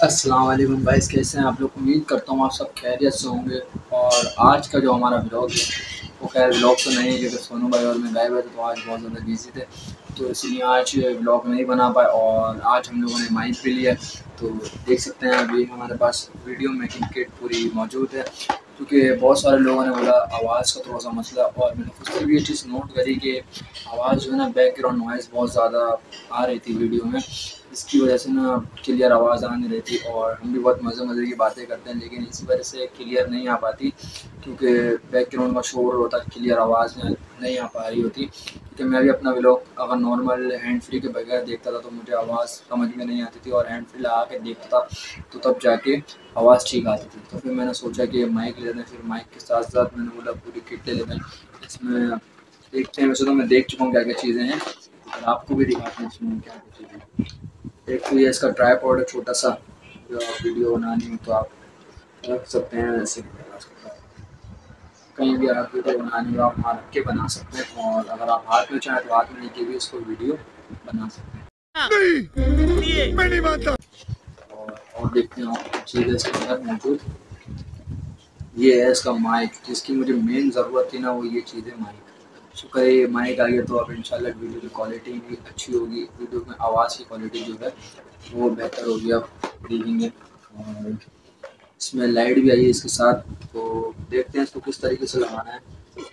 अस्सलाम वालेकुम गाइस, कैसे हैं आप लोग। उम्मीद करता हूँ आप सब खैरियत से होंगे। और आज का जो हमारा व्लॉग है वो खैर व्लॉग तो नहीं है क्योंकि सोनू भाई और मैं गए हुए थे तो आज बहुत ज़्यादा बिजी थे, तो इसलिए आज व्लॉग नहीं बना पाए। और आज हम लोगों ने माइक भी लिया, तो देख सकते हैं अभी हमारे पास वीडियो मेकिंग किट पूरी मौजूद है। क्योंकि बहुत सारे लोगों ने बोला आवाज़ का थोड़ा सा मसला, और मैंने खुद से भी ये चीज़ नोट करी कि आवाज़ जो है ना बैकग्राउंड नॉइज़ बहुत ज़्यादा आ रही थी वीडियो में। इसकी वजह से ना क्लियर आवाज़ आ नहीं रही थी, और हम भी बहुत मज़े मज़े की बातें करते हैं लेकिन इसी वजह से क्लियर नहीं आ पाती क्योंकि बैकग्राउंड का शोर होता, क्लियर आवाज़ नहीं आ पा रही होती। क्योंकि मैं भी अपना व्लॉग अगर नॉर्मल हैंड फ्री के बगैर देखता था तो मुझे आवाज़ समझ में नहीं आती थी, और हैंड फ्री लगा के देखता था तो तब जाके आवाज़ ठीक आती थी। तो फिर मैंने सोचा कि माइक ले लेते हैं, फिर माइक के साथ साथ मैंने बोला पूरी किट ले लेते हैं। इसमें देखते हैं, वैसे तो मैं देख चुका हूँ क्या क्या चीज़ें हैं, और आपको भी दिखाते हैं इसमें क्या क्या चीज़ें हैं। एक तो ये इसका ट्राइपॉड है छोटा सा, जो आप वीडियो बनानी हो तो आप रख सकते हैं, ऐसे कहीं भी आप वीडियो बनानी हो आप वहाँ रख के बना सकते हैं। और अगर आप हाथ में चाहें तो हाथ में लेके भी इसको वीडियो बना सकते हैं। नहीं, मैं नहीं मानता। और देखते हैं और चीज़ें इसके अंदर मौजूद। ये है इसका माइक, जिसकी मुझे मेन ज़रूरत थी ना, वो ये चीज़ है माइक। शुक्र है ये माइक आ गया, तो अब इंशाल्लाह वीडियो की क्वालिटी भी अच्छी होगी, वीडियो में आवाज़ की क्वालिटी जो है वो बेहतर होगी, आप देखेंगे। और इसमें लाइट भी आई है इसके साथ, तो देखते हैं इसको किस तरीके से लगाना है।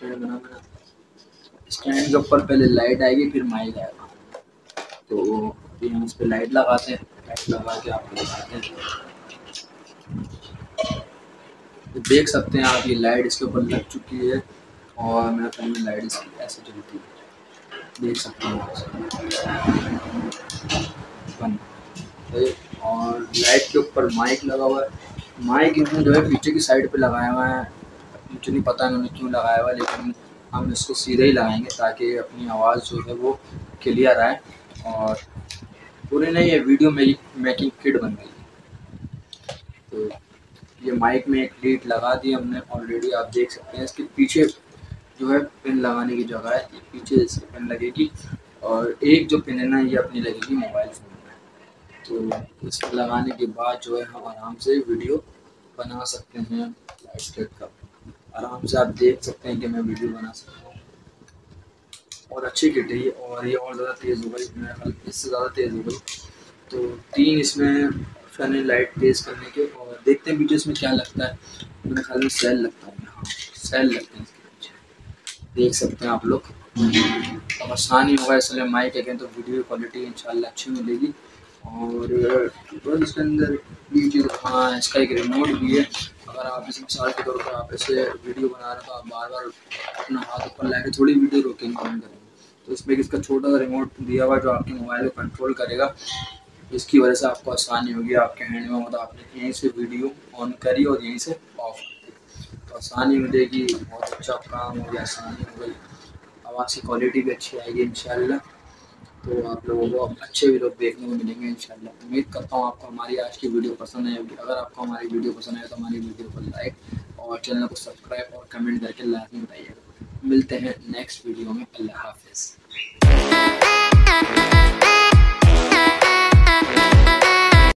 स्टैंड के ऊपर पहले लाइट आएगी फिर माइक आएगा, तो अभी हम इस पर लाइट लगाते हैं। लाइट लगा के आपको दिखाते हैं, तो देख सकते हैं आप ये लाइट इसके ऊपर लग चुकी है। और मेरा फ़ोन में लाइट इसकी ऐसे चलती है, देख सकते हैं और लाइट के ऊपर माइक लगा हुआ है। माइक इन्होंने जो है पीछे की साइड पे लगाया हुआ है, मुझे नहीं पता इन्होंने क्यों लगाया हुआ है, लेकिन हम इसको सीधे ही लगाएंगे ताकि अपनी आवाज़ जो है वो क्लियर आए। और पूरी नहीं, ये वीडियो मेकिंग किट बन गई। तो ये माइक में एक लीड लगा दी हमने ऑलरेडी, आप देख सकते हैं इसके पीछे जो है पिन लगाने की जगह है, ये पीछे इसकी पिन लगेगी। और एक जो पिन है ना ये अपनी लगेगी मोबाइल फ़ोन में। तो इसको लगाने के बाद जो है हम आराम से वीडियो बना सकते हैं। लाइट सेट का आराम से आप देख सकते हैं कि मैं वीडियो बना सकता हूँ। और अच्छी किट है ये, और ये और ज़्यादा तेज़ हो गई, मेरा ख्याल इससे ज़्यादा तेज़ हो गई। तो 3 इसमें ऑप्शन है लाइट तेज़ करने के। और देखते हैं पीछे इसमें क्या लगता है, मेरे ख्याल में सेल लगता है। हाँ, सेल लगते हैं इसके पीछे, देख सकते हैं आप लोग। अब आसानी होगा इसलिए माइक है तो वीडियो क्वालिटी इंशाल्लाह अच्छी मिलेगी। और बस इसके अंदर ये चीज़, हाँ इसका एक रिमोट भी है। अगर आप इस मिसाल के तौर पर आप ऐसे वीडियो बना रहे हो तो आप बार बार अपना हाथ ऊपर लाके थोड़ी वीडियो रोकेंगे ऑन करेंगे, तो इसमें इसका छोटा सा रिमोट दिया हुआ जो आपके मोबाइल को कंट्रोल करेगा। इसकी वजह से आपको आसानी होगी, आपके हैंड में मतलब आपने यहीं से वीडियो ऑन करी और यहीं से ऑफ कर दी, तो आसानी मिलेगी। बहुत अच्छा काम हो गया, आसानी हो गई, आवाज़ की क्वालिटी भी अच्छी आएगी इंशाल्लाह। तो आप लोगों को अच्छे वीडियो देखने को मिलेंगे इंशाल्लाह। उम्मीद करता हूँ आपको हमारी आज की वीडियो पसंद आएगी। अगर आपको हमारी वीडियो पसंद आए तो हमारी वीडियो को लाइक और चैनल को सब्सक्राइब और कमेंट करके लाजमी बताइएगा। मिलते हैं नेक्स्ट वीडियो में। अल्लाह हाफिज़।